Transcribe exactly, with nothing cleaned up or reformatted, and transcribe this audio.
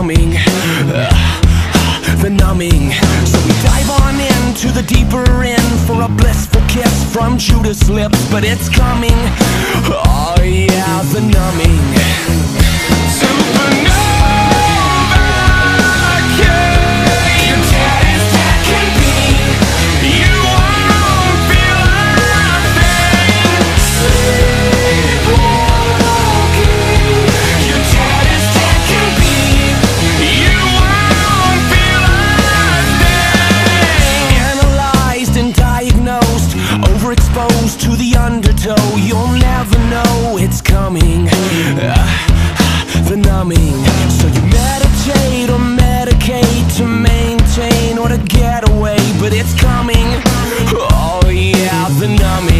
coming, uh, the numbing. So we dive on into the deeper end for a blissful kiss from Judas' lips. But it's coming, oh yeah, the numbing. Supernova. Overexposed to the undertow, you'll never know it's coming, uh, the numbing. So you meditate or medicate to maintain or to get away, but it's coming, oh yeah, the numbing.